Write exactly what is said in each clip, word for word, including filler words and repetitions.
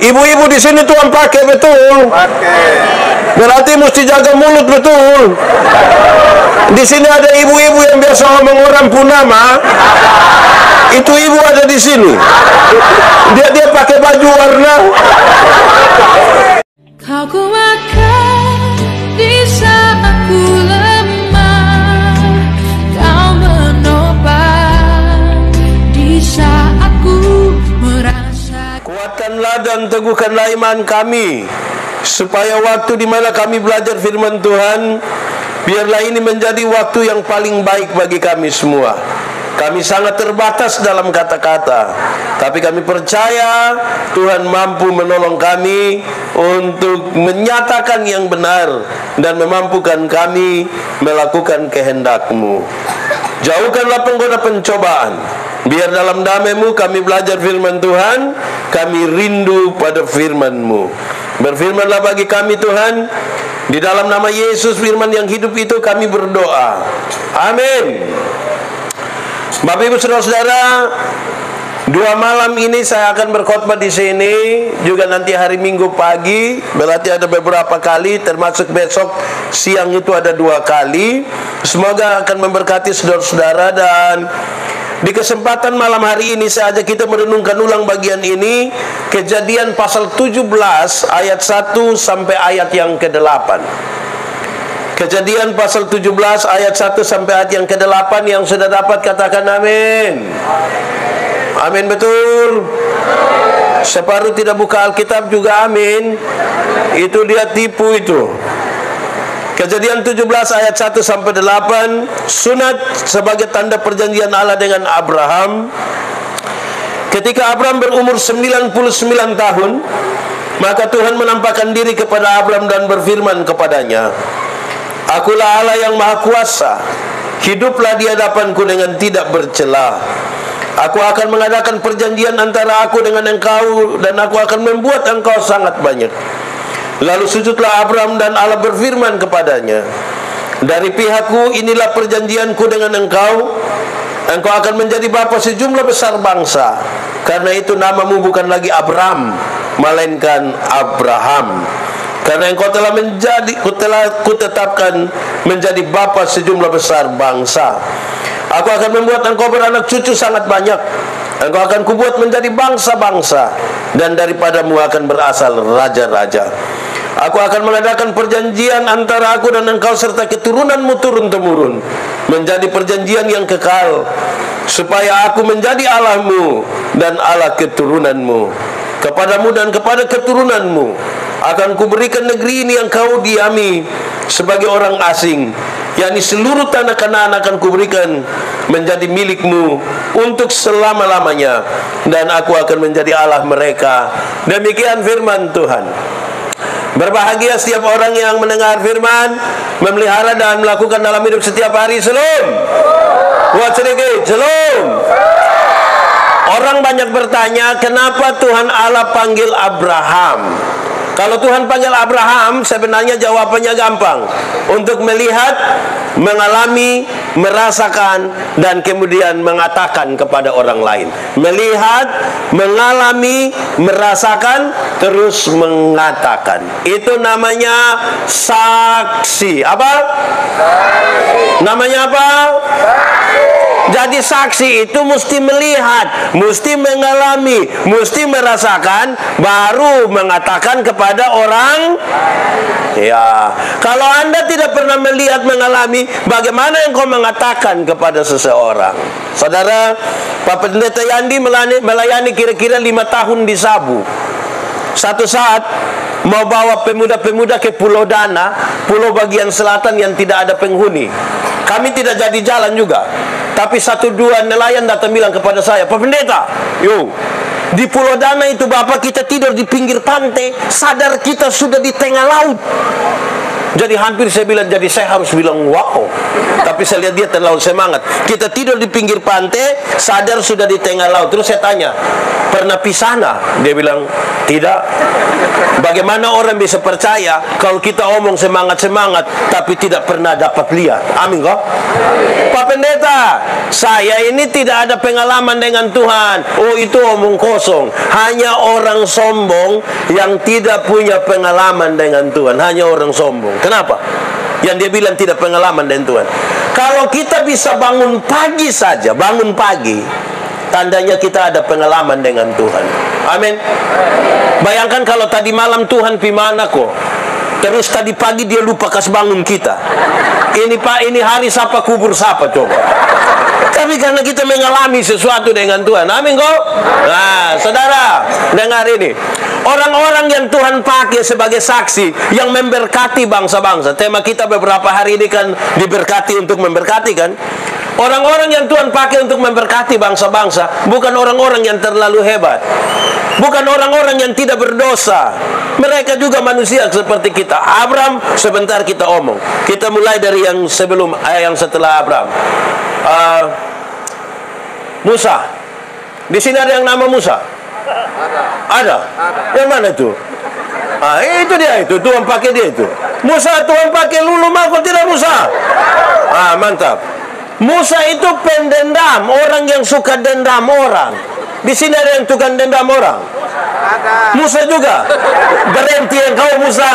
Ibu-ibu di sini Tuhan pakai betul. Berarti mesti jaga mulut betul. Di sini ada ibu-ibu yang biasa ngomong orang punama. Itu ibu ada di sini. Dia dia pakai baju warna. Kau kuatkan di saat aku lemah. Kau menopang di saat ku merasa. Kuatkanlah dan teguhkanlah iman kami, supaya waktu di mana kami belajar firman Tuhan, biarlah ini menjadi waktu yang paling baik bagi kami semua. Kami sangat terbatas dalam kata-kata, tapi kami percaya Tuhan mampu menolong kami untuk menyatakan yang benar dan memampukan kami melakukan kehendak-Mu. Jauhkanlah penggoda pencobaan. Biar dalam damai-Mu kami belajar firman Tuhan, kami rindu pada firman-Mu. Berfirmanlah bagi kami Tuhan, di dalam nama Yesus firman yang hidup itu kami berdoa. Amin. Bapak Ibu Saudara-saudara, dua malam ini saya akan berkhotbah di sini, juga nanti hari Minggu pagi, berarti ada beberapa kali, termasuk besok siang itu ada dua kali. Semoga akan memberkati saudara-saudara, dan di kesempatan malam hari ini saya ajak kita merenungkan ulang bagian ini, Kejadian pasal tujuh belas ayat satu sampai ayat yang kedelapan. Kejadian pasal tujuh belas ayat satu sampai ayat yang kedelapan. Yang sudah dapat katakan amin. Amin betul. Separuh tidak buka Alkitab juga amin. Itu dia tipu itu. Kejadian tujuh belas ayat satu sampai delapan. Sunat sebagai tanda perjanjian Allah dengan Abraham. Ketika Abraham berumur sembilan puluh sembilan tahun, maka Tuhan menampakkan diri kepada Abraham dan berfirman kepadanya, Akulah Allah yang Maha Kuasa. Hiduplah di hadapanku dengan tidak bercela. Aku akan mengadakan perjanjian antara aku dengan engkau, dan aku akan membuat engkau sangat banyak. Lalu sujudlah Abraham, dan Allah berfirman kepadanya, Dari pihakku inilah perjanjianku dengan engkau. Engkau akan menjadi bapa sejumlah besar bangsa. Karena itu namamu bukan lagi Abram, melainkan Abraham. Karena engkau telah menjadi, ku telah kutetapkan menjadi bapa sejumlah besar bangsa. Aku akan membuat engkau beranak cucu sangat banyak. Engkau akan kubuat menjadi bangsa-bangsa, dan daripadamu akan berasal raja-raja. Aku akan mengadakan perjanjian antara aku dan engkau serta keturunanmu turun-temurun, menjadi perjanjian yang kekal, supaya aku menjadi Allahmu dan Allah keturunanmu. Kepadamu dan kepada keturunanmu akan kuberikan negeri ini yang kau diami sebagai orang asing, yakni seluruh tanah Kanaan akan kuberikan menjadi milikmu untuk selama-lamanya, dan aku akan menjadi Allah mereka. Demikian firman Tuhan. Berbahagia setiap orang yang mendengar firman, memelihara dan melakukan dalam hidup setiap hari. Shalom. Buat sedikit, shalom. Orang banyak bertanya, kenapa Tuhan Allah panggil Abraham? Kalau Tuhan panggil Abraham, sebenarnya jawabannya gampang. Untuk melihat, mengalami, merasakan, dan kemudian mengatakan kepada orang lain. Melihat, mengalami, merasakan, terus mengatakan. Itu namanya saksi. Apa? Saksi. Namanya apa? Saksi. Jadi saksi itu mesti melihat, mesti mengalami, mesti merasakan, baru mengatakan kepada orang. Ya, kalau Anda tidak pernah melihat, mengalami, bagaimana engkau mengatakan kepada seseorang? Saudara, Pak Pendeta Yandi melayani kira-kira lima tahun di Sabu. Satu saat mau bawa pemuda-pemuda ke Pulau Dana, pulau bagian selatan yang tidak ada penghuni. Kami tidak jadi jalan juga. Tapi satu dua nelayan datang bilang kepada saya, Pak Pendeta, yo, di Pulau Dana itu Bapak kita tidur di pinggir pantai, sadar kita sudah di tengah laut. Jadi hampir saya bilang, jadi saya harus bilang wow. Tapi saya lihat dia terlalu semangat. Kita tidur di pinggir pantai, sadar sudah di tengah laut. Terus saya tanya, pernah pisana? Dia bilang, tidak. Bagaimana orang bisa percaya kalau kita omong semangat-semangat tapi tidak pernah dapat lihat? Amin kok? Pak Pendeta, saya ini tidak ada pengalaman dengan Tuhan. Oh, itu omong kosong. kosong. Hanya orang sombong yang tidak punya pengalaman dengan Tuhan. Hanya orang sombong. Kenapa? Yang dia bilang tidak pengalaman dengan Tuhan. Kalau kita bisa bangun pagi saja, bangun pagi, tandanya kita ada pengalaman dengan Tuhan. Amin. Bayangkan kalau tadi malam Tuhan pimana kok, terus tadi pagi dia lupa kasih bangun kita. Ini Pak, ini hari siapa kubur siapa coba. Tapi karena kita mengalami sesuatu dengan Tuhan. Amin kok. Nah, saudara, dengar ini. Orang-orang yang Tuhan pakai sebagai saksi yang memberkati bangsa-bangsa. Tema kita beberapa hari ini kan diberkati untuk memberkati kan. Orang-orang yang Tuhan pakai untuk memberkati bangsa-bangsa bukan orang-orang yang terlalu hebat. Bukan orang-orang yang tidak berdosa. Mereka juga manusia seperti kita. Abraham, sebentar kita omong. Kita mulai dari yang sebelum, eh, yang setelah Abraham. Uh, Musa. Di sini ada yang nama Musa? Ada. Yang mana itu? Ah, itu dia itu. Tuhan pakai dia itu. Musa Tuhan pakai lulu mako tidak Musa. Ah, mantap. Musa itu pendendam, orang yang suka dendam orang. Di sini ada yang tukang dendam orang. Musa juga. Berhenti engkau Musa.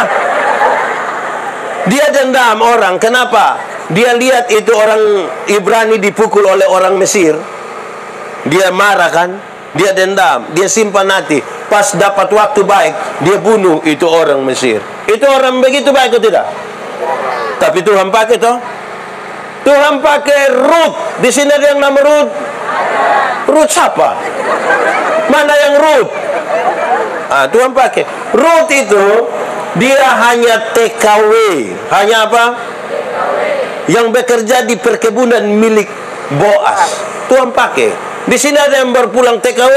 Dia dendam orang. Kenapa? Dia lihat itu orang Ibrani dipukul oleh orang Mesir. Dia marah kan? Dia dendam. Dia simpan hati. Pas dapat waktu baik, dia bunuh itu orang Mesir. Itu orang begitu baik atau tidak? Tapi Tuhan pakai toh. Tuhan pakai Ruth. Di sini ada yang nama Ruth. Ruth siapa? Mana yang Ruth? Ah, Tuhan pakai Ruth itu. Dia hanya T K W. Hanya apa? Yang bekerja di perkebunan milik Boas. Tuhan pakai. Di sini ada yang berpulang T K W.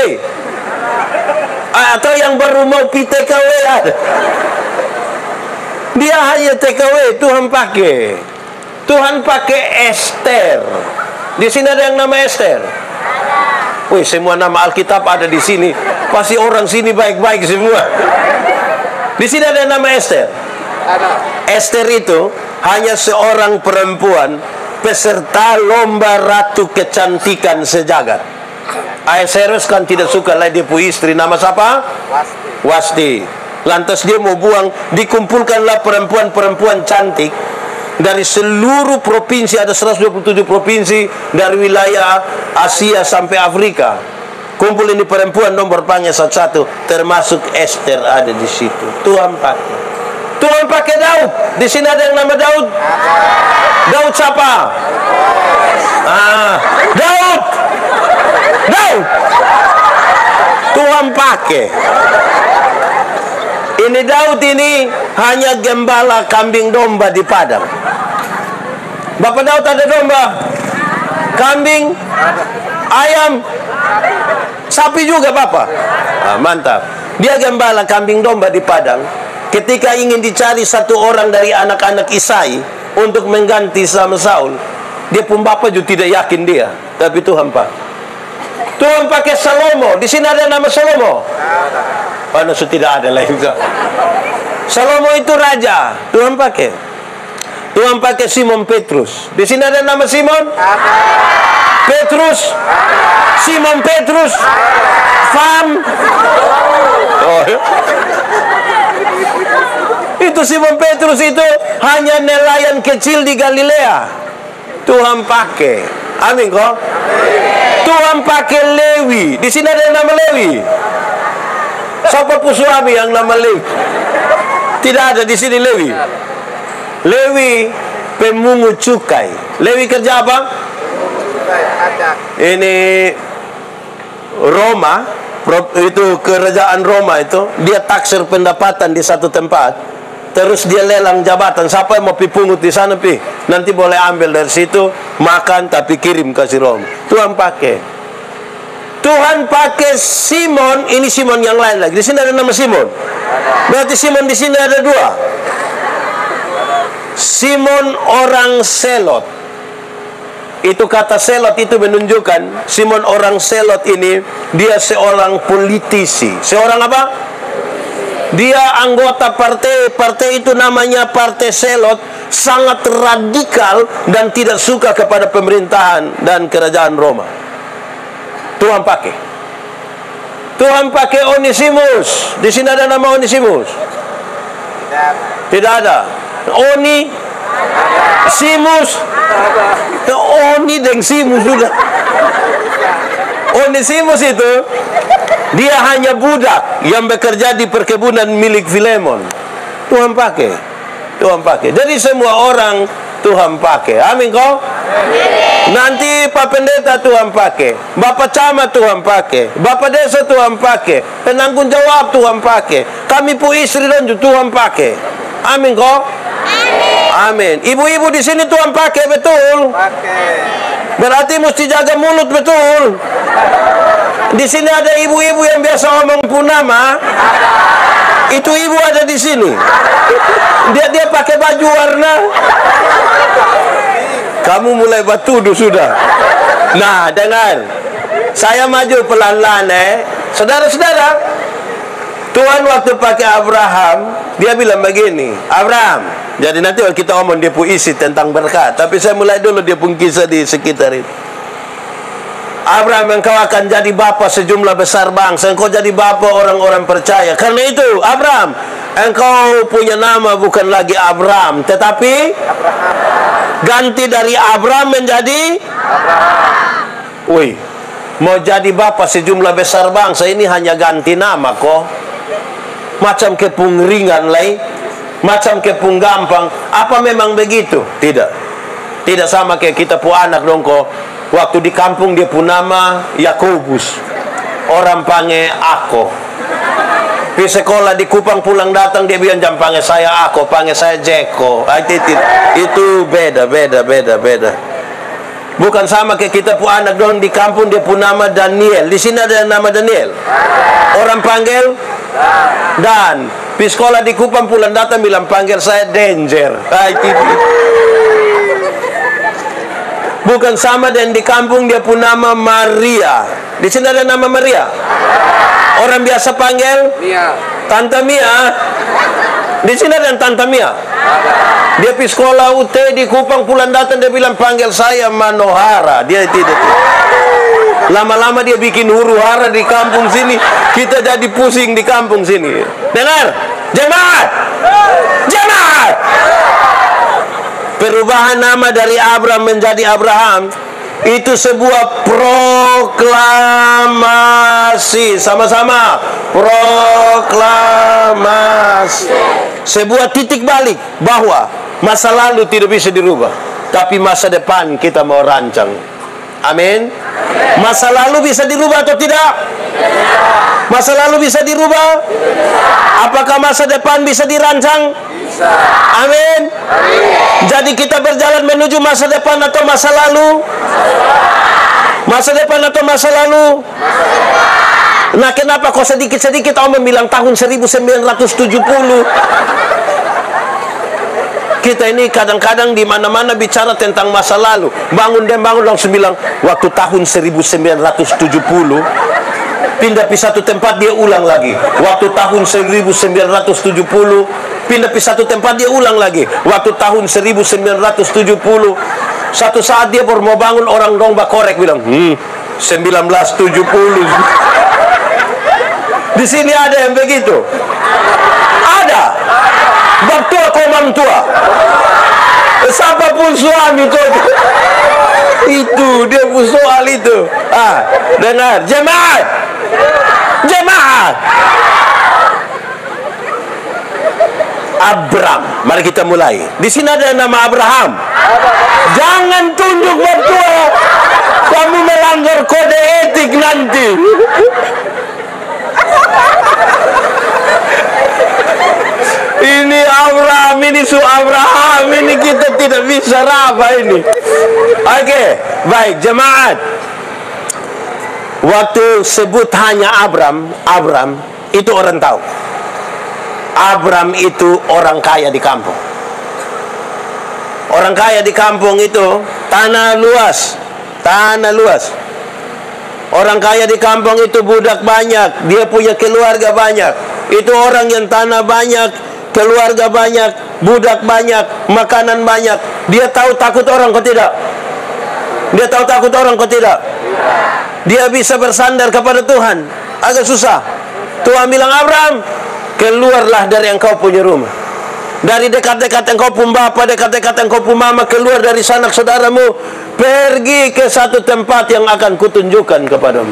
Atau yang baru mau pi T K W ada. Dia hanya T K W. Tuhan pakai. Tuhan pakai Esther. Di sini ada yang nama Esther. Wih, semua nama Alkitab ada di sini. Pasti orang sini baik-baik semua. Di sini ada yang nama Esther. Esther itu hanya seorang perempuan peserta lomba ratu kecantikan sejagat. Ahasuerus kan tidak suka lah dia punya istri nama siapa? Wasti. Wasti. Lantas dia mau buang, dikumpulkanlah perempuan-perempuan cantik dari seluruh provinsi, ada seratus dua puluh tujuh provinsi dari wilayah Asia sampai Afrika. Kumpul ini perempuan nomor panggil satu-satu, termasuk Esther ada di situ. Tuhan pakai. Tuhan pakai Daud. Di sini ada yang nama Daud. Daud siapa? Ah, Daud. Daud. Tuhan pakai. Ini Daud ini hanya gembala kambing domba di padang. Bapak Daud ada domba, kambing, ayam, sapi juga Bapak. Ah, mantap. Dia gembala kambing domba di padang. Ketika ingin dicari satu orang dari anak-anak Isai untuk mengganti sama Saul, dia pun Bapak juga tidak yakin dia. Tapi Tuhan Pak. Tuhan pakai Salomo. Di sini ada nama Salomo. Mana oh, tidak ada lagi. Salomo itu raja. Tuhan pakai. Tuhan pakai Simon Petrus. Di sini ada nama Simon. Petrus. Simon Petrus. Fam. Oh, ya. Itu Simon Petrus itu hanya nelayan kecil di Galilea. Tuhan pakai. Amin kok. Tuhan pakai Lewi. Di sini ada nama Lewi. Siapa suami yang nama Lewi? Tidak ada di sini Lewi. Lewi pemungut cukai. Lewi kerja apa? Ini Roma, itu kerajaan Roma itu, dia taksir pendapatan di satu tempat. Terus dia lelang jabatan. Siapa yang mau pipungut di sana pi? Nanti boleh ambil dari situ, makan tapi kirim kasih Roma. Tuhan pakai. Tuhan pakai Simon, ini Simon yang lain lagi. Di sini ada nama Simon. Berarti Simon di sini ada dua. Simon orang Selot. Itu kata Selot itu menunjukkan Simon orang Selot ini dia seorang politisi. Seorang apa? Dia anggota partai, partai itu namanya Partai Selot, sangat radikal dan tidak suka kepada pemerintahan dan kerajaan Roma. Tuhan pakai. Tuhan pakai Onesimus. Di sini ada nama Onesimus? Tidak ada. Oni, Simus, Oni dan Simus sudah. Onesimus itu dia hanya budak yang bekerja di perkebunan milik Filemon. Tuhan pakai, Tuhan pakai. Jadi semua orang Tuhan pakai. Amin kok? Nanti Pak Pendeta Tuhan pakai, Bapak Camat Tuhan pakai, Bapak Desa Tuhan pakai, penanggung jawab Tuhan pakai, kami pu istri dan Tuhan pakai. Amin kok? Amin. Ibu-ibu di sini Tuhan pakai betul. Berarti mesti jaga mulut betul. Di sini ada ibu-ibu yang biasa ngomong punama. Itu ibu ada di sini. Dia dia pakai baju warna. Kamu mulai batudu sudah. Nah, dengar. Saya maju pelan-pelan eh. Saudara-saudara, Tuhan waktu pakai Abraham, dia bilang begini, Abraham. Jadi nanti kita ngomong dia pun isi tentang berkat. Tapi saya mulai dulu dia pun kisah di sekitar itu. Abraham, engkau akan jadi bapa sejumlah besar bangsa. Engkau jadi bapa orang-orang percaya. Karena itu, Abraham, engkau punya nama bukan lagi Abraham, tetapi ganti dari Abraham menjadi Abraham. Wih, mau jadi bapa sejumlah besar bangsa, ini hanya ganti nama kok. Macam kepung ringan lagi, macam kepung gampang. Apa memang begitu? Tidak. Tidak sama kayak kita pu anak dong kok. Waktu di kampung dia pun nama Yakobus. Orang panggil Ako. Di sekolah di Kupang pulang datang dia bilang jam panggil saya Ako, panggil saya Jeko. Itu, itu beda, beda, beda, beda. Bukan sama kayak kita pu anak dong di kampung dia pun nama Daniel. Di sini ada nama Daniel. Orang panggil Dan. Di sekolah di Kupang pulang datang bilang panggil saya Danger. Itu. Bukan sama dan di kampung dia pun nama Maria. Di sini ada nama Maria. Orang biasa panggil Mia. Tante Mia. Di sini ada Tante Mia. Dia pergi sekolah U T di Kupang pulang datang dia bilang panggil saya Manohara. Dia tidak. Lama-lama dia bikin huru hara di kampung sini. Kita jadi pusing di kampung sini. Dengar, jemaat, jemaat. Perubahan nama dari Abraham menjadi Abraham itu sebuah proklamasi. Sama-sama, proklamasi. Sebuah titik balik bahwa masa lalu tidak bisa dirubah, tapi masa depan kita mau rancang. Amin. Masa lalu bisa dirubah atau tidak? Masa lalu bisa dirubah? Apakah masa depan bisa dirancang? Amin. Jadi kita berjalan menuju masa depan atau masa lalu? Masa depan atau masa lalu? Nah, kenapa kok sedikit-sedikit orang bilang tahun seribu sembilan ratus tujuh puluh? Kita ini kadang-kadang di mana-mana bicara tentang masa lalu. Bangun dan bangun langsung bilang waktu tahun seribu sembilan ratus tujuh puluh. Pindah di satu tempat dia ulang lagi. Waktu tahun seribu sembilan ratus tujuh puluh. Pindah di satu tempat dia ulang lagi. Waktu tahun seribu sembilan ratus tujuh puluh. Satu saat dia baru mau bangun orang dong bakorek bilang, "Hmm, seribu sembilan ratus tujuh puluh." Di sini ada yang begitu. Ada. Bertua komang tua. Siapapun suami kau. Itu dia pun soal itu. Ah, dengar, jemaat. Jemaat. Abraham. Mari kita mulai. Di sini ada nama Abraham. Jangan tunjuk bertua. Kamu melanggar kode etik nanti. Ini Abraham, ini su Abraham, ini kita tidak bisa raba ini. Oke, okay, baik jemaat. Waktu sebut hanya Abraham, Abraham itu orang tahu. Abraham itu orang kaya di kampung. Orang kaya di kampung itu tanah luas, tanah luas. Orang kaya di kampung itu budak banyak, dia punya keluarga banyak. Itu orang yang tanah banyak, keluarga banyak, budak banyak, makanan banyak. Dia tahu takut orang kok tidak? Dia tahu takut orang kok tidak? Dia bisa bersandar kepada Tuhan. Agak susah. Tuhan bilang, Abraham, keluarlah dari engkau punya rumah, dari dekat-dekat engkau pun bapa, dekat-dekat engkau pun mama, keluar dari sanak saudaramu, pergi ke satu tempat yang akan kutunjukkan kepadamu.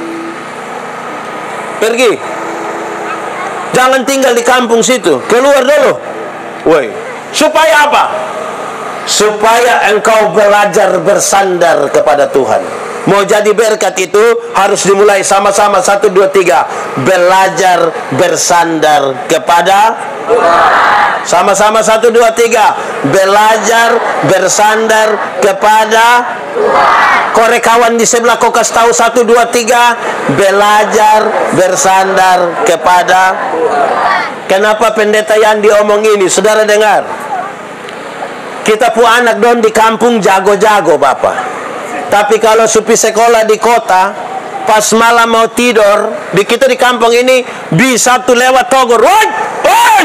Pergi. Jangan tinggal di kampung situ, keluar dulu. Woi, supaya apa? Supaya engkau belajar bersandar kepada Tuhan. Mau jadi berkat itu harus dimulai sama-sama. Satu, dua, tiga. Belajar bersandar kepada Tuhan. Sama-sama. Satu, dua, tiga. Belajar bersandar kepada Tuhan. Korek kawan di sebelah, kau kasih tahu. Satu, dua, tiga. Belajar bersandar kepada Tuhan. Kenapa pendeta yang diomong ini? Saudara dengar. Kita pu anak don di kampung jago-jago Bapak. Tapi kalau supi sekolah di kota, pas malam mau tidur, di kita di kampung ini bisa tuh lewat togor, woi, woi,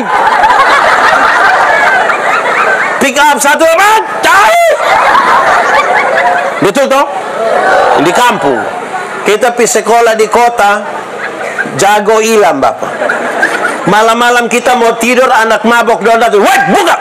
pick up satu apa? Cari, betul toh? Di kampung, kita pi sekolah di kota, jago hilang Bapak. Malam-malam kita mau tidur, anak mabok don datang, woi, buka,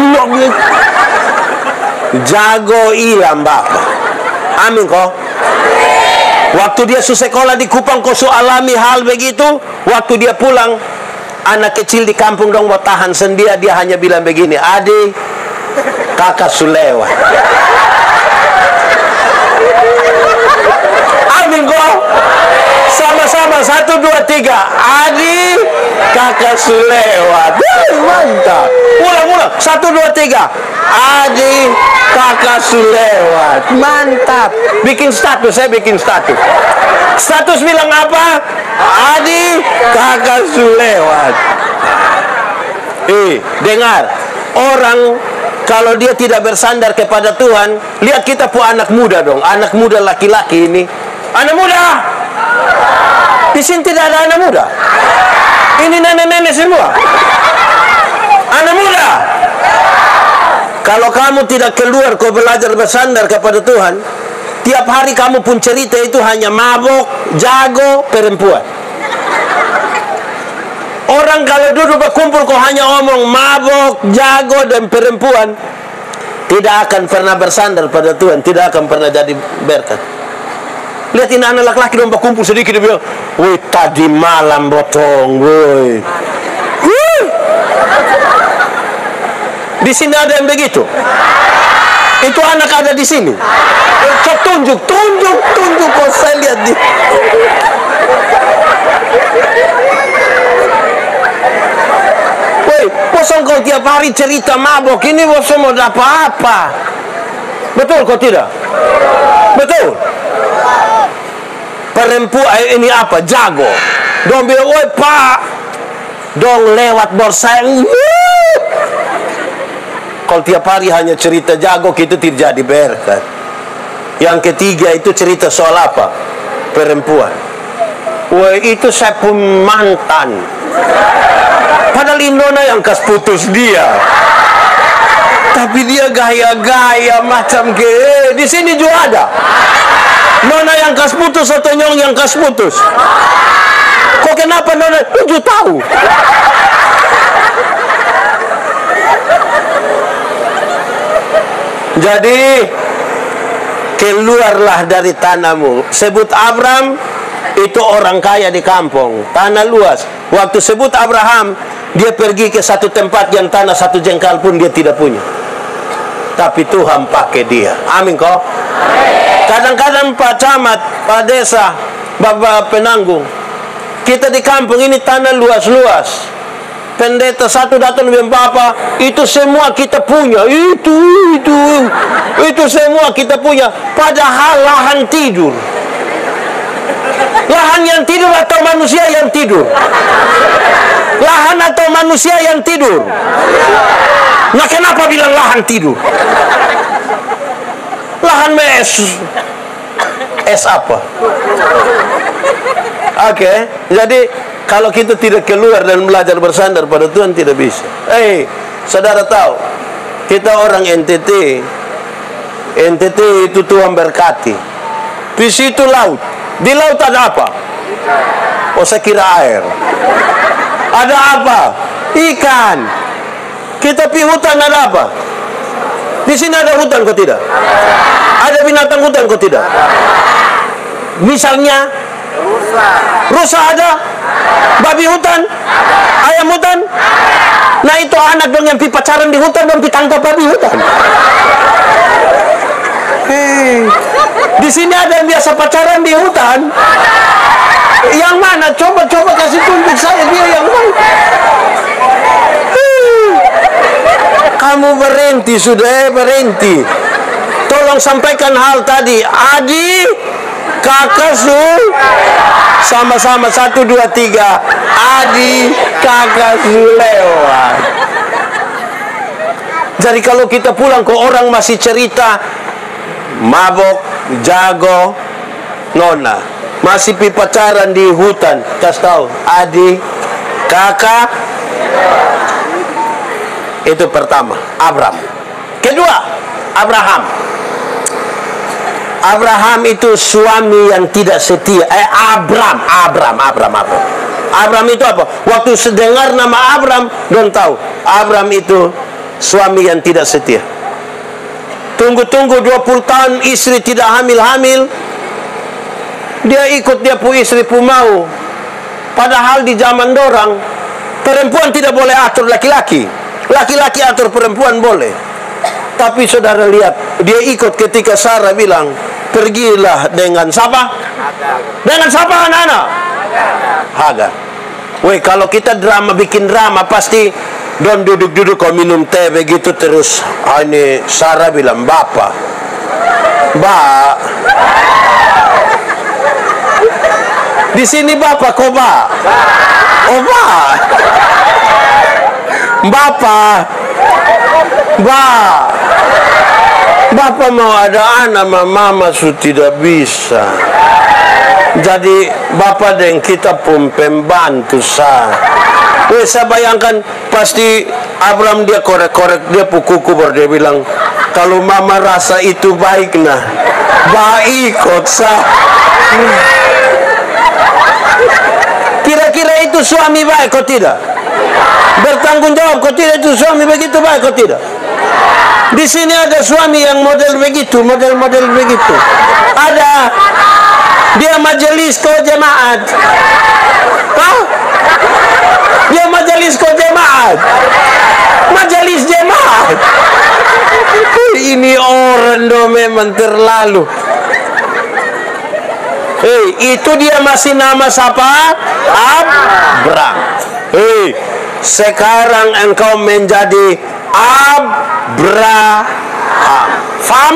jago hilang Bapak. Amin kok. Waktu dia su sekolah di Kupang, kau su alami hal begitu. Waktu dia pulang, anak kecil di kampung dong mau tahan sendiri, dia hanya bilang begini, adik, kakak su lewat. Amin kok. Sama-sama. Satu, dua, tiga. Adik, kakak su lewat. Mantap. Ulang-ulang. Satu, dua, tiga. Adik, kakak su lewat. Mantap. Bikin status, saya bikin status. Status bilang apa? Adik, kakak su lewat. Eh, dengar. Orang kalau dia tidak bersandar kepada Tuhan, lihat kita pu anak muda dong. Anak muda laki-laki ini. Anak muda. Di sini tidak ada anak muda. Ini nenek-nenek semua. Anak muda. Kalau kamu tidak keluar, kau belajar bersandar kepada Tuhan, tiap hari kamu pun cerita itu hanya mabok, jago, perempuan. Orang kalau duduk berkumpul, kau hanya omong mabok, jago, dan perempuan, tidak akan pernah bersandar pada Tuhan, tidak akan pernah jadi berkat. Lihat ini anak laki-laki dong berkumpul sedikit, dia bilang, woi tadi malam botong, woi. Di sini ada yang begitu. Itu anak ada di sini. Cok tunjuk, tunjuk, tunjuk. Kok saya lihat di. Woi, bosan kau tiap hari cerita mabok ini, bosan mau dapat apa? Betul kau tidak? Betul. Perempuan ini apa? Jago. Dong bilang, woi pak, dong lewat borseng. Kalau tiap hari hanya cerita jago, kita tidak jadi berkat. Yang ketiga itu cerita soal apa? Perempuan. Wah, itu saya pun mantan. Padahal Indona yang kas putus dia. Tapi dia gaya-gaya macam ke. Di sini juga ada. Nona yang kas putus atau nyong yang kas putus? Kok kenapa Nona? Tujuh tahu. Jadi keluarlah dari tanahmu. Sebut Abraham, itu orang kaya di kampung, tanah luas. Waktu sebut Abraham, dia pergi ke satu tempat yang tanah satu jengkal pun dia tidak punya. Tapi Tuhan pakai dia. Amin kok. Kadang-kadang Pak Camat, Pak Desa, Bapak Penanggung, kita di kampung ini tanah luas-luas. Pendeta satu datang dengan Bapak, itu semua kita punya, itu, itu, itu semua kita punya. Padahal lahan tidur. Lahan yang tidur atau manusia yang tidur? Lahan atau manusia yang tidur? Nah kenapa bilang lahan tidur? Lahan mes. Es apa? Oke, okay. Jadi kalau kita tidak keluar dan belajar bersandar pada Tuhan, tidak bisa. Eh, hey, saudara tahu, kita orang N T T. N T T itu Tuhan berkati. Di situ laut. Di laut ada apa? Oh, saya kira air. Ada apa? Ikan. Kita pi hutan, ada apa? Di sini ada hutan kok tidak? Ada binatang hutan kok tidak? Misalnya rusa. Rusa ada? Babi hutan? Ayam hutan? Nah, itu anak dong yang pi pacaran di hutan dong, pi tangkap babi hutan. Hei, di sini ada yang biasa pacaran di hutan? Yang mana? Coba coba kasih tunjuk saya dia yang mana? Hei. Kamu berhenti sudah, eh, berhenti. Tolong sampaikan hal tadi. Adi, kakak su, sama-sama satu dua tiga. Adi, kakak su lewat. Jadi kalau kita pulang ke orang masih cerita mabok, jago, nona, masih pi pacaran di hutan, kasih tahu, Adi, kakak. Itu pertama, Abram. Kedua, Abraham. Abraham itu suami yang tidak setia. Eh, Abram, Abram, Abram, Abram. Abram itu apa? Waktu sedengar nama Abram, don't tahu. Abram itu suami yang tidak setia. Tunggu-tunggu dua puluh tahun istri tidak hamil-hamil. Dia ikut dia pu istri pu mau. Padahal di zaman dorang, perempuan tidak boleh atur laki-laki. Laki-laki atur perempuan boleh. Tapi saudara lihat, dia ikut ketika Sarah bilang, pergilah dengan siapa? Dengan siapa anak-anak? Hagar. Weh, kalau kita drama, bikin drama, pasti don duduk-duduk kau minum teh begitu terus. Ah, ini Sarah bilang, Bapak, Mbak, di sini Bapak kok Mbak? Oh Mbak, Bapak, Mbak, Bapak mau ada anak, mama sudah tidak bisa. Jadi Bapak dan kita pun pembantu sah. Weh, saya bayangkan pasti Abraham dia korek-korek dia pukuku baru dia bilang, kalau mama rasa itu baik nah, baik kok sah. Kira-kira itu suami baik kok tidak? Bertanggung jawab kok tidak itu suami begitu baik kok tidak? Di sini ada suami yang model begitu, model-model begitu. Ada. Dia majelis kau jemaat. Hah? Dia majelis kau jemaat. Majelis jemaat. Ini orang do memang terlalu. Hei, itu dia masih nama siapa? Abram. Hei, sekarang engkau menjadi Abraham. Faham?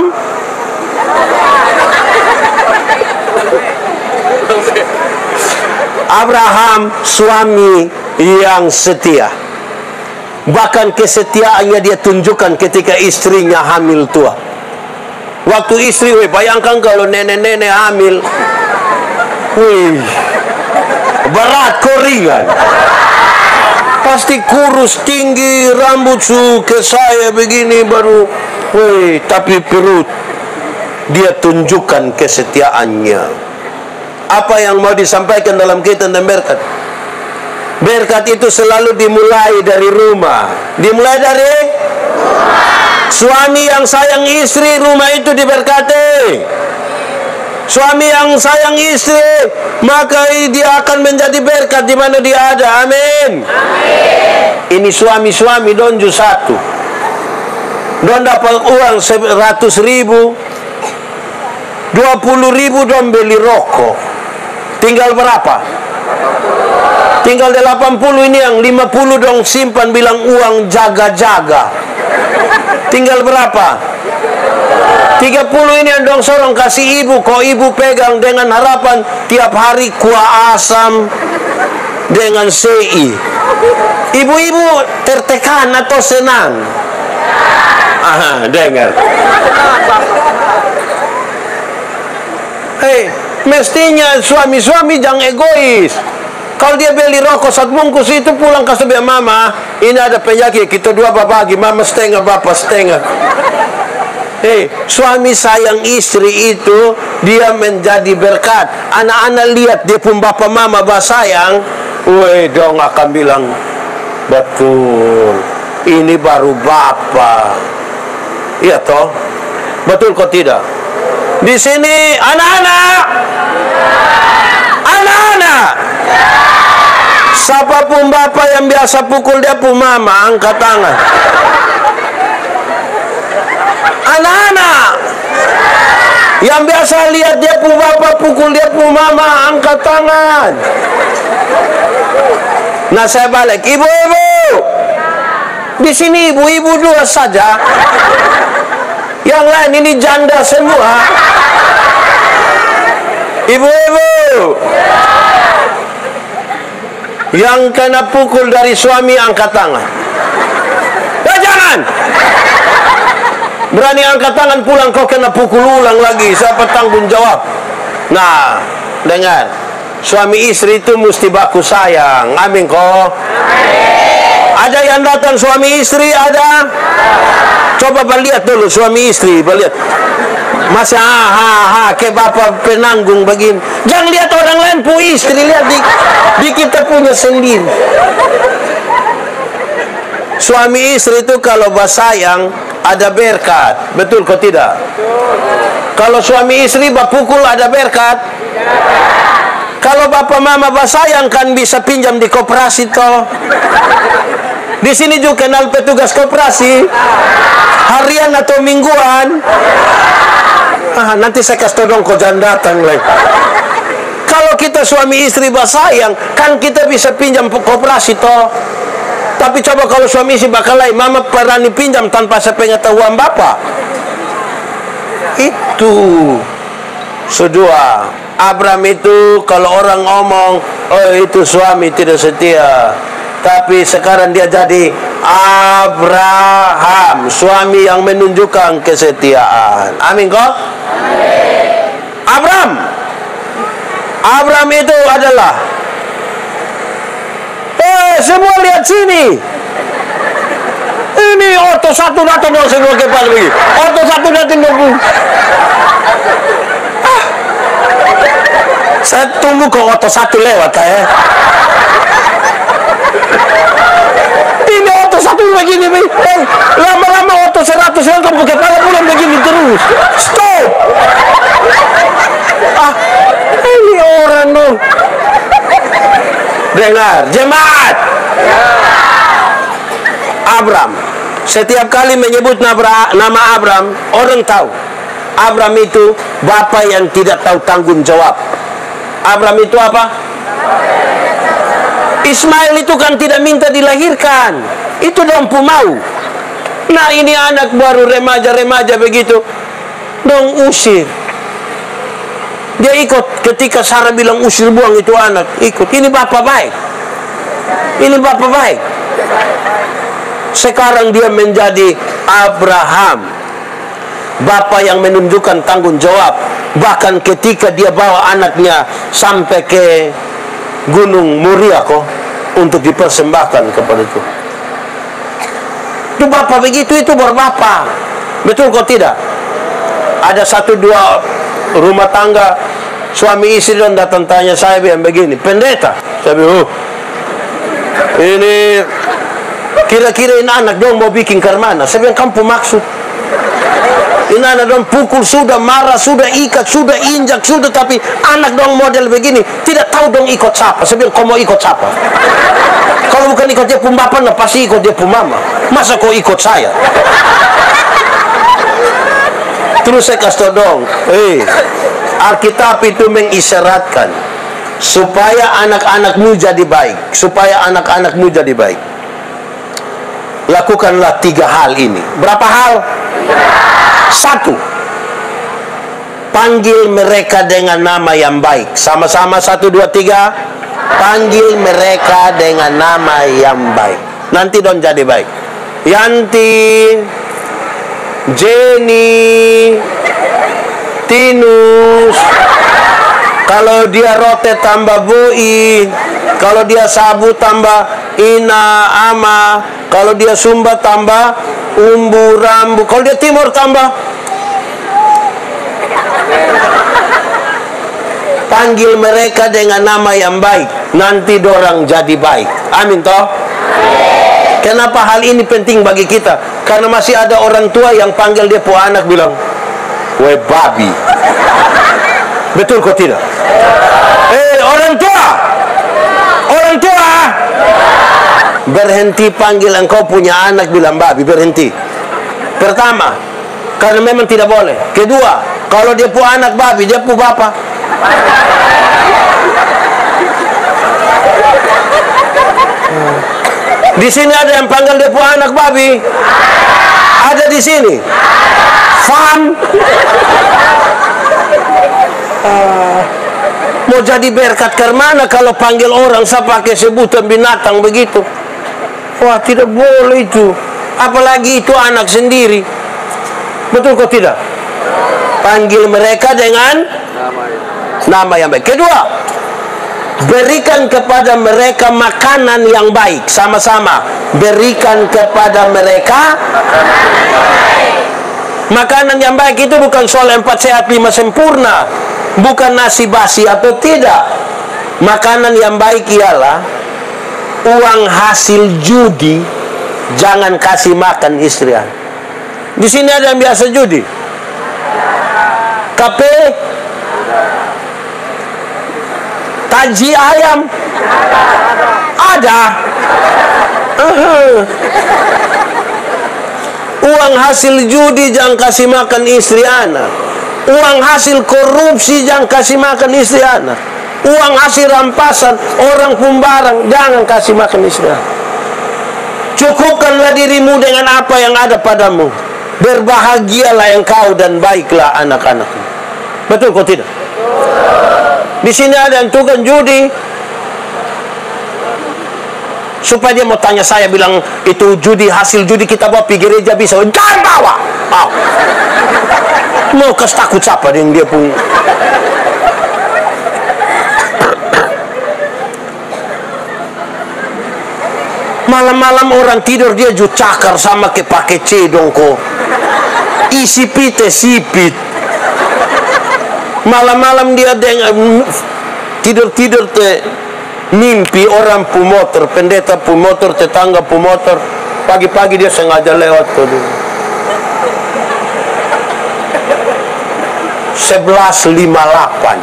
Abraham suami yang setia. Bahkan kesetiaannya dia tunjukkan ketika istrinya hamil tua. Waktu istri, weh, bayangkan kalau nenek-nenek hamil, wih, berat koringan. Pasti kurus, tinggi, rambut su ke saya begini baru, wih, tapi perut. Dia tunjukkan kesetiaannya. Apa yang mau disampaikan dalam Kaitan dan Berkat? Berkat itu selalu dimulai dari rumah. Dimulai dari rumah. Suami yang sayang istri, rumah itu diberkati. Suami yang sayang istri, maka dia akan menjadi berkat di mana dia ada. Amin. Amin. Ini suami-suami donju satu. Don dapat uang seratus ribu, dua puluh ribu don beli rokok. Tinggal berapa? Tinggal delapan puluh, ini yang lima puluh dong simpan bilang uang jaga-jaga. Tinggal berapa? tiga puluh ini yang dong sorong kasih ibu, kok ibu pegang dengan harapan tiap hari kuah asam dengan C I. Ibu-ibu tertekan atau senang? Aha, dengar. Hei, mestinya suami-suami jangan egois. Kalau dia beli rokok satu bungkus itu pulang ke sebelah mama, ini ada penyakit, kita dua bagi, mama setengah, bapak setengah. Hei, suami sayang istri itu, dia menjadi berkat. Anak-anak lihat dia pun bapa mama bah sayang, weh dong akan bilang, betul, ini baru bapa. Iya toh? Betul kok tidak? Di sini anak-anak, anak-anak, siapapun bapak yang biasa pukul dia pun mama, angkat tangan. Anak-anak yang biasa lihat dia pun bapak pukul dia pun mama, angkat tangan. Nah saya balik, ibu-ibu, di sini ibu-ibu dua saja, yang lain ini janda semua. Ibu-ibu yang kena pukul dari suami, angkat tangan. Eh jangan, berani angkat tangan pulang kau kena pukul ulang lagi, siapa tanggung jawab? Nah, dengar, suami istri itu mesti baku sayang. Amin kok. Ada yang datang suami istri, ada? Coba lihat dulu suami istri, lihat. Masih ha ha ha ke bapak penanggung begini. Jangan lihat orang lain pu istri, lihat di, di kita punya sendiri. Suami istri itu kalau bersayang ada berkat, betul kok tidak? Kalau suami istri berpukul ada berkat. Kalau bapak mama bersayang kan bisa pinjam di koperasi toh. Di sini juga kenal petugas koperasi, harian atau mingguan. Ah, nanti saya kasih tolong kau jangan datang lagi. Kalau kita suami istri bersayang, kan kita bisa pinjam koperasi toh. Tapi coba kalau suami istri bakal lain, mama berani pinjam tanpa sepengetahuan bapak. Itu sedua. Abram itu kalau orang ngomong, oh itu suami tidak setia. Tapi sekarang dia jadi Abraham, suami yang menunjukkan kesetiaan. Amin kok? Abram, Abram itu adalah, eh semua lihat sini. Ini oto satu datang dong semua kepala begini. Oto satu datang dong. Ah, saya tunggu kok oto satu lewat ya. Ini oto satu begini, eh, lama-lama oto seratus datang ke kepala bulan begini terus. Stop. Ah, ini orang dong. Dengar, jemaat. Abram, setiap kali menyebut nama Abram, orang tahu Abram itu bapa yang tidak tahu tanggung jawab. Abram itu apa? Ismail itu kan tidak minta dilahirkan, itu dong mau. Nah ini anak baru remaja-remaja begitu, dong usir. Dia ikut ketika Sarah bilang usir buang itu anak, ikut. Ini bapak baik, ini bapak baik. Sekarang dia menjadi Abraham, bapak yang menunjukkan tanggung jawab. Bahkan ketika dia bawa anaknya sampai ke Gunung Moria kok untuk dipersembahkan kepada Tuhan. Itu bapak begitu, itu baru bapak. Betul kok tidak? Ada satu dua rumah tangga suami istri dan datang tanya saya bilang begini, pendeta, saya bilang, oh, ini kira-kira ini anak dong mau bikin ke mana? Saya bilang, kamu maksud ini anak dong pukul sudah, marah sudah, ikat sudah, injak sudah, tapi anak dong model begini tidak tahu dong ikut siapa. Saya bilang, kau mau ikut siapa? Kalau bukan ikut dia pun bapak, nah pasti ikut dia pun mama. Masa kau ikut saya? Terus saya kasih tau dong, eh, Alkitab itu mengisyaratkan supaya anak-anakmu jadi baik, supaya anak-anakmu jadi baik. Lakukanlah tiga hal ini. Berapa hal? Satu, panggil mereka dengan nama yang baik. Sama-sama, satu, dua, tiga. Panggil mereka dengan nama yang baik. Nanti dong jadi baik. Yanti, Jenny, Tinus. Kalau dia rote tambah Boi. Kalau dia sabu tambah Ina, Ama. Kalau dia Sumba tambah Umbu, Rambu. Kalau dia Timur tambah Panggil mereka dengan nama yang baik, nanti dorang jadi baik. Amin toh? Kenapa hal ini penting bagi kita? Karena masih ada orang tua yang panggil dia pu anak bilang, "Weh babi." Betul kok tidak? Eh orang tua, orang tua, berhenti panggil engkau punya anak bilang babi, berhenti. Pertama, karena memang tidak boleh. Kedua, kalau dia pu anak babi, dia pu bapa. Di sini ada yang panggil dia pu anak babi? Ada di sini? Faham? Uh, mau jadi berkat ke mana kalau panggil orang saya pakai sebutan binatang begitu? Wah, tidak boleh itu. Apalagi itu anak sendiri. Betul kok tidak? Panggil mereka dengan nama yang baik. Kedua, berikan kepada mereka makanan yang baik. Sama-sama, berikan kepada mereka makanan yang baik. Itu bukan soal empat sehat lima sempurna, bukan nasi basi atau tidak. Makanan yang baik ialah uang hasil judi jangan kasih makan istri Anda. Di sini ada yang biasa judi. Kape, taji ayam, ada. Uh-huh. Uang hasil judi jangan kasih makan istri anak. Uang hasil korupsi jangan kasih makan istri anak. Uang hasil rampasan orang pembarang jangan kasih makan istri anak. Cukupkanlah dirimu dengan apa yang ada padamu. Berbahagialah engkau dan baiklah anak-anakmu. Betul kok tidak? Di sini ada yang tukang judi, supaya dia mau tanya saya, bilang itu judi, hasil judi kita bawa pergi gereja bisa. Jangan bawa. Oh. Mau kas takut siapa yang dia punya. Malam-malam orang tidur dia ju cakar sama ke pakai cedong ko. Isi pite sipit. Malam-malam dia dengan tidur-tidur te mimpi orang pu motor, pendeta pu motor, tetangga pu motor. Pagi-pagi dia sengaja lewat tuh. sebelas lima puluh delapan.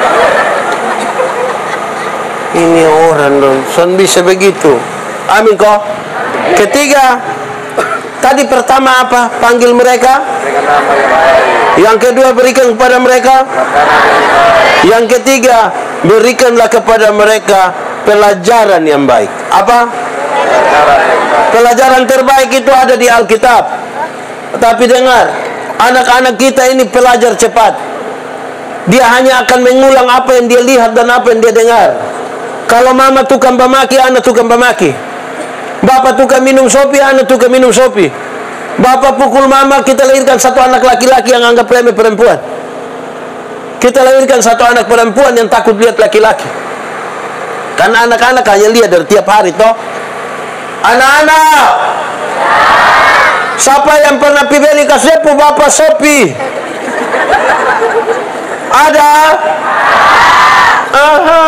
Ini orang dong, son bisa begitu. Amin kok. Ketiga, tadi pertama apa? Panggil mereka. Yang kedua, berikan kepada mereka. Yang ketiga, berikanlah kepada mereka pelajaran yang baik. Apa? Pelajaran terbaik itu ada di Alkitab. Tapi dengar, anak-anak kita ini pelajar cepat. Dia hanya akan mengulang apa yang dia lihat dan apa yang dia dengar. Kalau mama tukang bamaki, anak tukang bamaki. Bapak tukang minum sopi, anak tukang minum sopi. Bapak pukul mama, kita lahirkan satu anak laki-laki yang anggap remeh perempuan. Kita lahirkan satu anak perempuan yang takut lihat laki-laki. Karena anak-anak hanya lihat dari tiap hari toh. Anak-anak, siapa yang pernah pibeli kasepu bapak sopi? Ada? Aha.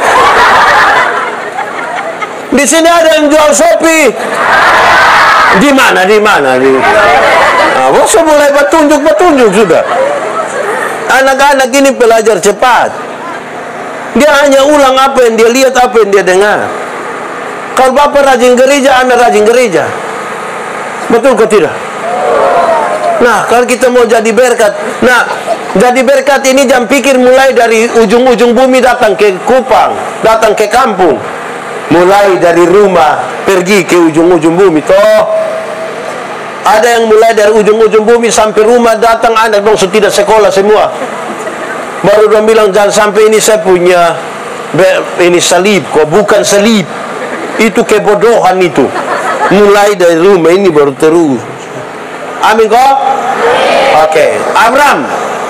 Di sini ada yang jual sopi. Di mana? Di mana? Di. Nah, bos mulai petunjuk-petunjuk sudah. Anak-anak ini pelajar cepat. Dia hanya ulang apa yang dia lihat, apa yang dia dengar. Kalau bapak rajin gereja, anak rajin gereja. Betul kok tidak? Nah, kalau kita mau jadi berkat, nah, jadi berkat ini jangan pikir mulai dari ujung-ujung bumi datang ke Kupang, datang ke kampung. Mulai dari rumah pergi ke ujung-ujung bumi toh. Ada yang mulai dari ujung-ujung bumi sampai rumah, datang anak dong tidak sekolah semua. Baru dong bilang jangan sampai ini saya punya ini salib kok, bukan salib. Itu kebodohan itu. Mulai dari rumah ini baru terus. Amin kok? Oke, okay. Abraham.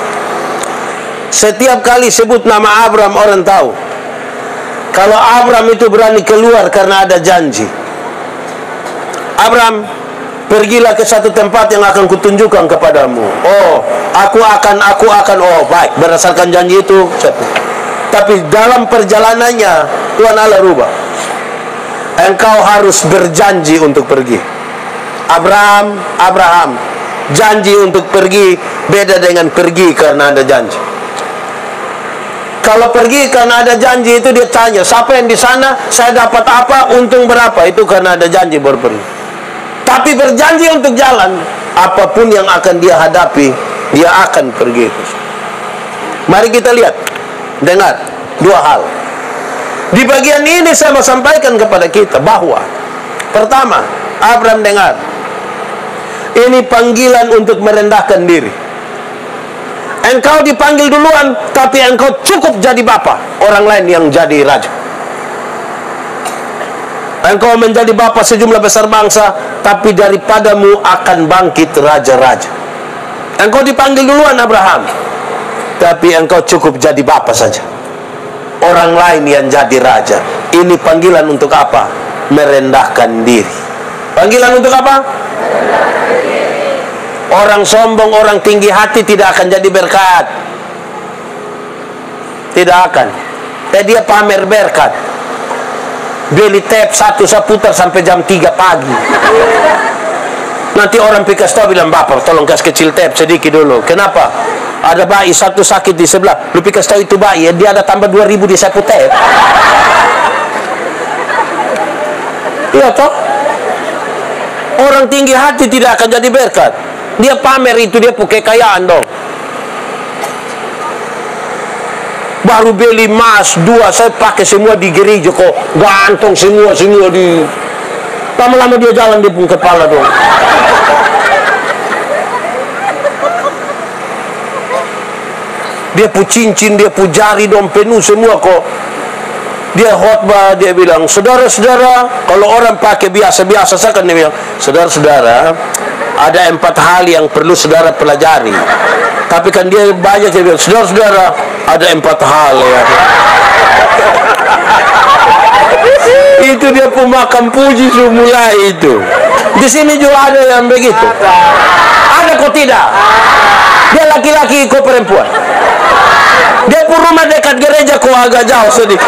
Setiap kali sebut nama Abraham orang tahu. Kalau Abraham itu berani keluar karena ada janji. Abraham, pergilah ke satu tempat yang akan kutunjukkan kepadamu. Oh, aku akan, aku akan. Oh, baik. Berdasarkan janji itu, Tapi dalam perjalanannya Tuhan Allah rubah. Engkau harus berjanji untuk pergi. Abraham, Abraham janji untuk pergi beda dengan pergi karena ada janji. Kalau pergi karena ada janji itu dia tanya, siapa yang di sana, saya dapat apa, untung berapa, itu karena ada janji baru pergi. Tapi berjanji untuk jalan, apapun yang akan dia hadapi, dia akan pergi. Mari kita lihat, dengar dua hal. Di bagian ini saya mau sampaikan kepada kita bahwa pertama, Abraham dengar, ini panggilan untuk merendahkan diri. Engkau dipanggil duluan, tapi engkau cukup jadi bapa orang lain yang jadi raja. Engkau menjadi bapa sejumlah besar bangsa, tapi daripadamu akan bangkit raja-raja. Engkau dipanggil duluan Abraham, tapi engkau cukup jadi bapa saja. Orang lain yang jadi raja. Ini panggilan untuk apa? Merendahkan diri. Panggilan untuk apa? Orang sombong, orang tinggi hati tidak akan jadi berkat. Tidak akan. Eh, dia pamer berkat. Beli tape satu seputar sampai jam tiga pagi. Nanti orang pikas tahu bilang, bapak tolong kasih kecil tape sedikit dulu. Kenapa? Ada bayi satu sakit di sebelah. Lu pikas tahu itu bayi, ya, dia ada tambah dua ribu di sapu tape. Iya toh? Orang tinggi hati tidak akan jadi berkat. Dia pamer itu, dia pakai kekayaan dong. Baru beli emas dua, saya pakai semua di gereja kok, gantung semua semua di. Lama-lama dia jalan di pun kepala dong. Dia pu cincin, dia pu jari dong penuh semua kok. Dia khotbah, dia bilang, saudara-saudara, kalau orang pakai biasa-biasa, saya kan dia bilang, saudara-saudara, ada empat hal yang perlu saudara pelajari. Tapi kan dia banyak dia bilang, saudara-saudara, ada empat hal ya. Itu dia pemakan puji mulai itu. Di sini juga ada yang begitu. Ada kok tidak? Dia laki-laki kok perempuan. Dia pun rumah dekat gereja kok agak jauh sedikit.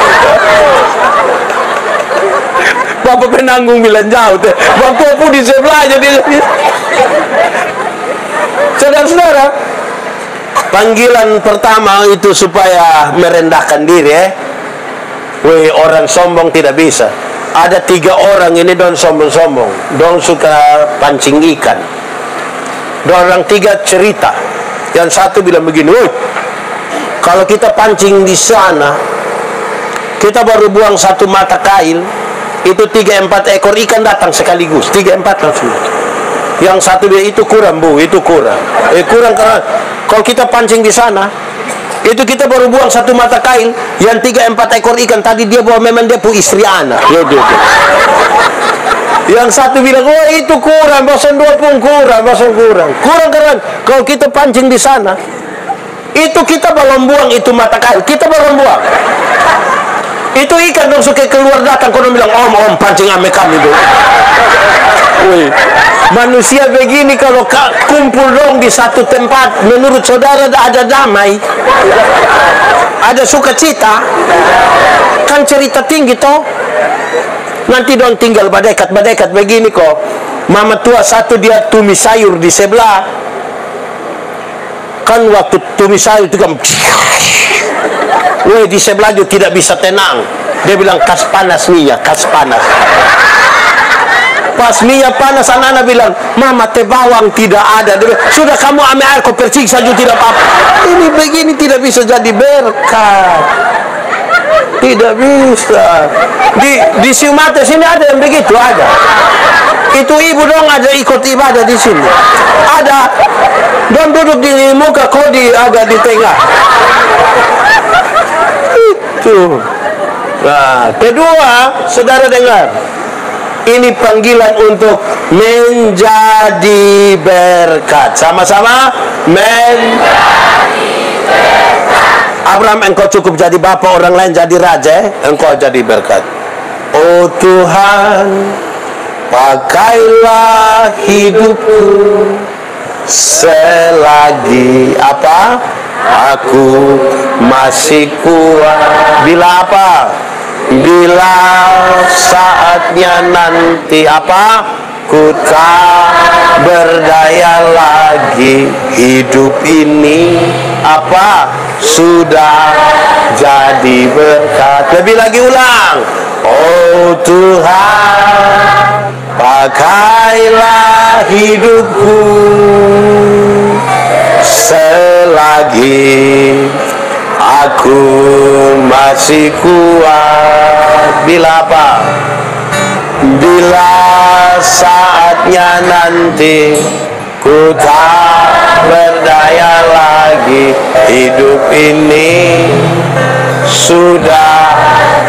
Bapak penanggung bilang jauh deh. Waktu aku di sebelah aja dia. Saudara-saudara, panggilan pertama itu supaya merendahkan diri, eh. Weh, orang sombong tidak bisa. Ada tiga orang ini don sombong-sombong, don suka pancing ikan. Don orang tiga cerita. Yang satu bilang begini, weh, kalau kita pancing di sana, kita baru buang satu mata kail, itu tiga empat ekor ikan datang sekaligus, tiga empat langsung. Yang satu dia itu kurang bu, itu kurang. Eh kurang karena kalau kita pancing di sana, itu kita baru buang satu mata kail, yang tiga empat ekor ikan tadi dia bawa memang dia pu istri anak. Ya, dia, dia. Yang satu bilang, oh itu kurang, bosan dua pun kurang, bosan kurang. Kurang karena kalau kita pancing di sana, itu kita belum buang itu mata kail, kita belum buang. Itu ikan dong suka keluar datang, kono bilang, om om pancing ame kami dong. Wih, manusia begini kalau kumpul dong di satu tempat, menurut saudara ada damai, ada sukacita, kan cerita tinggi toh. Nanti dong tinggal badekat-badekat begini kok. Mama tua satu dia tumis sayur di sebelah. Kan waktu tumis sayur itu kan, weh di sebelah juga tidak bisa tenang. Dia bilang kas panas minyak, kas panas. Pas minyak panas anak-anak bilang, mama teh bawang tidak ada. Dia bilang, sudah kamu ambil air kau periksa saja tidak apa-apa. Ini begini tidak bisa jadi berkat. Tidak bisa. Di di Siumate sini ada yang begitu, ada. Itu ibu dong ada ikut ibadah di sini. Ada. Dong duduk di muka kodi agak di tengah. Itu. Nah, kedua, saudara dengar. Ini panggilan untuk menjadi berkat. Sama-sama menjadi berkat. Abraham, engkau cukup jadi bapa, orang lain jadi raja, engkau jadi berkat. Oh Tuhan, pakailah hidupku selagi apa? Aku masih kuat. Bila apa? Bila saatnya nanti apa? Ku tak berdaya lagi. Hidup ini apa? Sudah jadi berkat. Lebih lagi ulang. Oh Tuhan, pakailah hidupku selagi aku masih kuat. Bila apa? Bila saatnya nanti ku tak berdaya lagi. Hidup ini sudah.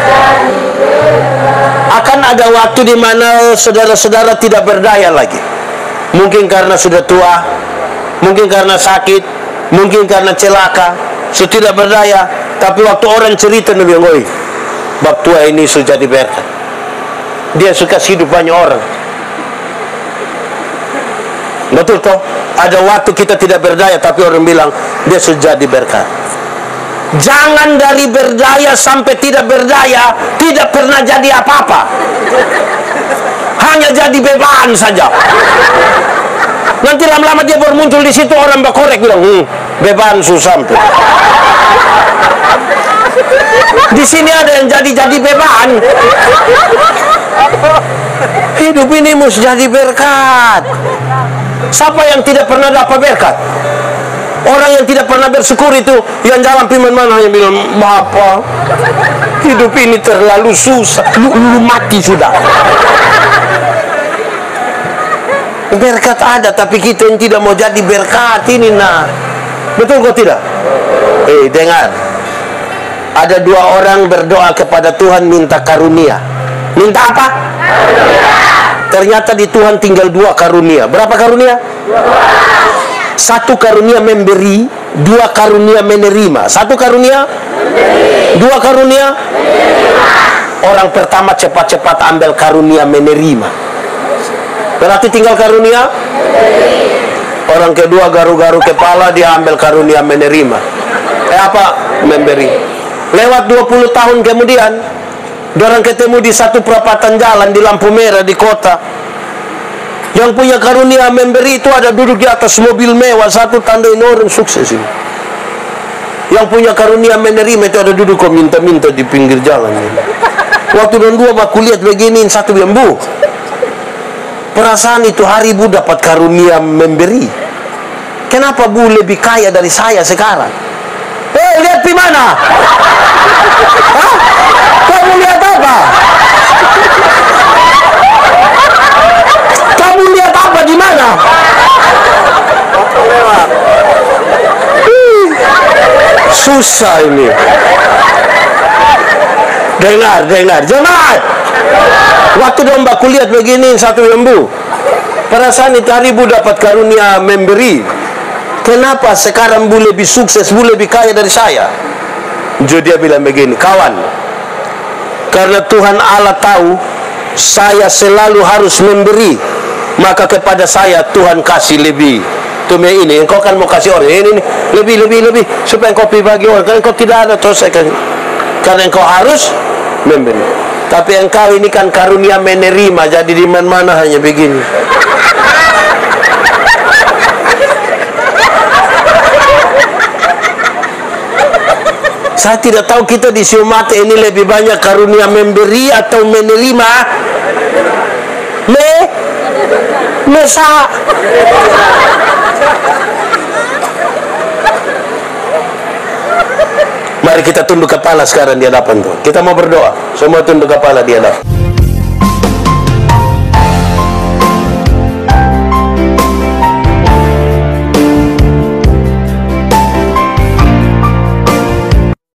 Akan ada waktu di mana saudara-saudara tidak berdaya lagi. Mungkin karena sudah tua, mungkin karena sakit, mungkin karena celaka, sudah tidak berdaya. Tapi waktu orang cerita Nabi Ngoi, bab tua ini sudah jadi berkat. Dia suka hidup banyak orang. Betul toh? Ada waktu kita tidak berdaya, tapi orang bilang dia sudah jadi berkat. Jangan dari berdaya sampai tidak berdaya, tidak pernah jadi apa-apa. Hanya jadi beban saja. Nanti lama-lama dia baru muncul di situ, orang berkorek bilang, hmm, beban susah. Di sini ada yang jadi-jadi beban. Hidup ini mesti jadi berkat. Siapa yang tidak pernah dapat berkat? Orang yang tidak pernah bersyukur itu, yang jalan piman mana hanya bilang, Bapak, hidup ini terlalu susah, lu, lu mati sudah. Berkat ada, tapi kita yang tidak mau jadi berkat ini, nah. Betul kok tidak? Eh, dengar. Ada dua orang berdoa kepada Tuhan minta karunia. Minta apa? Ternyata di Tuhan tinggal dua karunia. Berapa karunia? Satu karunia memberi, dua karunia menerima. Satu karunia, dua karunia. Orang pertama cepat-cepat ambil karunia menerima. Berarti tinggal karunia. Orang kedua garu-garu kepala, dia ambil karunia menerima. Eh apa? Memberi. Lewat dua puluh tahun kemudian, orang ketemu di satu perapatan jalan di lampu merah di kota. Yang punya karunia memberi itu ada duduk di atas mobil mewah, satu tanda ini orang sukses ini. Yang punya karunia menerima itu ada duduk kok minta-minta di pinggir jalan ini. Waktu dan dua baku lihat begini, satu bilang, Bu, perasaan itu hari Bu dapat karunia memberi. Kenapa Bu lebih kaya dari saya sekarang? Eh, lihat di mana? Hah? Kamu lihat apa? Kamu lihat apa di mana? Hmm, susah ini. Dengar, dengar, jemaat. Waktu domba kulihat begini satu lembu. Perasaan itu hari Bu dapat karunia memberi. Kenapa sekarang Bu lebih sukses, Bu lebih kaya dari saya? Jadi dia bilang begini, kawan, karena Tuhan Allah tahu saya selalu harus memberi, maka kepada saya Tuhan kasih lebih. Tumi ini, engkau kan mau kasih orang ini, ini lebih, lebih, lebih, supaya engkau bagi orang. Karena engkau tidak ada, terus saya kasih. Karena engkau harus memberi. Tapi engkau ini kan karunia menerima, jadi di mana-mana hanya begini. Saya tidak tahu kita di Siomate ini lebih banyak karunia memberi atau menerima. Me, mesa. Mari kita tunduk kepala sekarang di hadapan Tuhan. Kita mau berdoa. Semua tunduk kepala di hadapan.